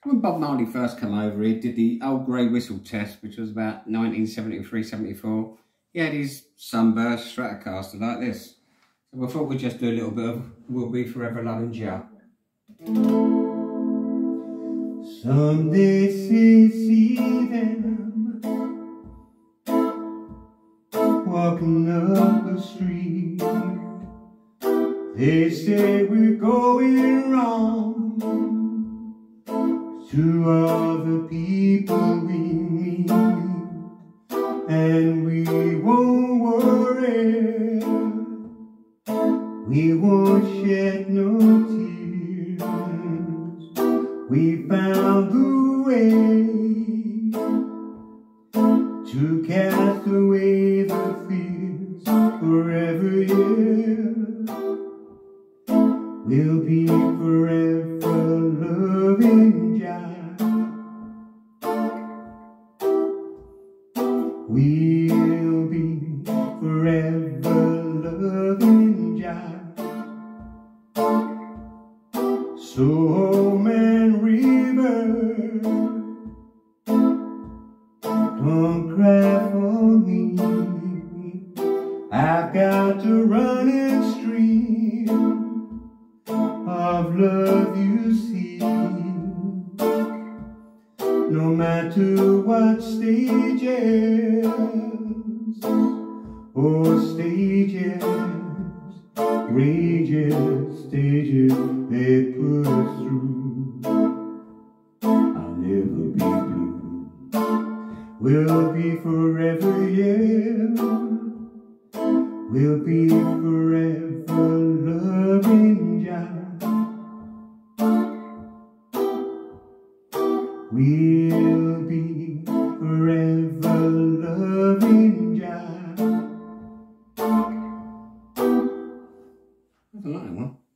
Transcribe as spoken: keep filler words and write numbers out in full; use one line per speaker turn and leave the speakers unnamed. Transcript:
When Bob Marley first came over, he did the old grey whistle test, which was about nineteen seventy-three seventy-four. He had his Sunburst Stratocaster like this. So I thought we'd just do a little bit of We'll Be Forever Loving Jah. Some days see them walking up the street. They say we're going wrong to all the people we meet, and we won't worry, we won't shed no tears. We found the way to cast away the fears forever, yeah. We'll be forever loving Jah. We'll be forever loving Jah. So man river, don't cry for me. I've got a running stream of love, you see. No matter what stages, oh stages, rages, stages they put us through, I'll never be blue. We'll be forever, yeah. We'll be forever loving Jah. We'll be forever loving Jah. I don't like that one.